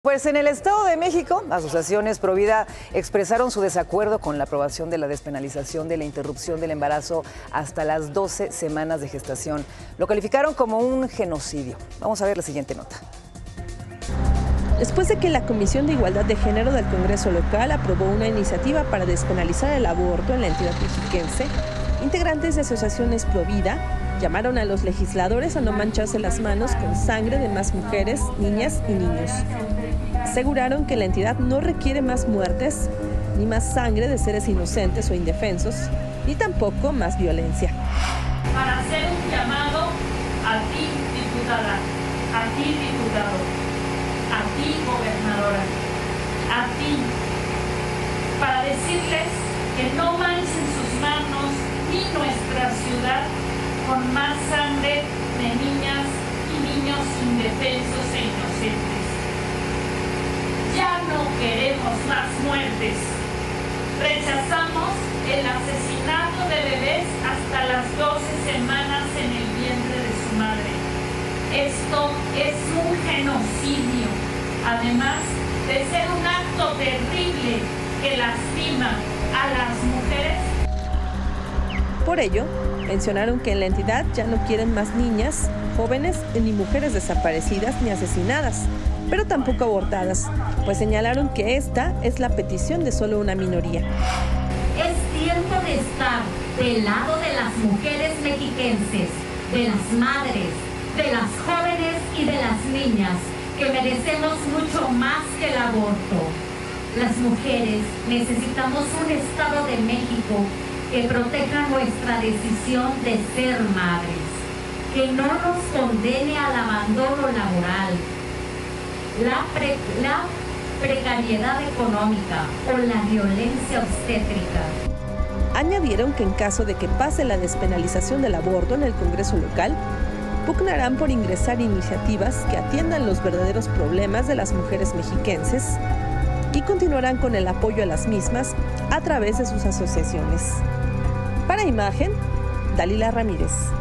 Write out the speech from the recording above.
Pues en el Estado de México, asociaciones pro vida expresaron su desacuerdo con la aprobación de la despenalización de la interrupción del embarazo hasta las 12 semanas de gestación. Lo calificaron como un genocidio. Vamos a ver la siguiente nota. Después de que la Comisión de Igualdad de Género del Congreso local aprobó una iniciativa para despenalizar el aborto en la entidad mexiquense, integrantes de asociaciones pro vida llamaron a los legisladores a no mancharse las manos con sangre de más mujeres, niñas y niños. Aseguraron que la entidad no requiere más muertes, ni más sangre de seres inocentes o indefensos, ni tampoco más violencia. Para hacer un llamado a ti, diputada, a ti, diputado, a ti, gobernadora, a ti, para decirles que no manchen sus manos ni nuestra ciudad con más sangre de niñas y niños indefensos e inocentes. Ya no queremos más muertes. Rechazamos el asesinato de bebés hasta las 12 semanas en el vientre de su madre. Esto es un genocidio, además de ser un acto terrible que lastima a las mujeres. Por ello, mencionaron que en la entidad ya no quieren más niñas, jóvenes ni mujeres desaparecidas ni asesinadas, pero tampoco abortadas, pues señalaron que esta es la petición de solo una minoría. Es tiempo de estar del lado de las mujeres mexiquenses, de las madres, de las jóvenes y de las niñas, que merecemos mucho más que el aborto. Las mujeres necesitamos un Estado de México que proteja nuestra decisión de ser madres, que no nos condene al abandono laboral, la precariedad económica o la violencia obstétrica. Añadieron que en caso de que pase la despenalización del aborto en el Congreso local, pugnarán por ingresar iniciativas que atiendan los verdaderos problemas de las mujeres mexiquenses y continuarán con el apoyo a las mismas a través de sus asociaciones. Para Imagen, Dalila Ramírez.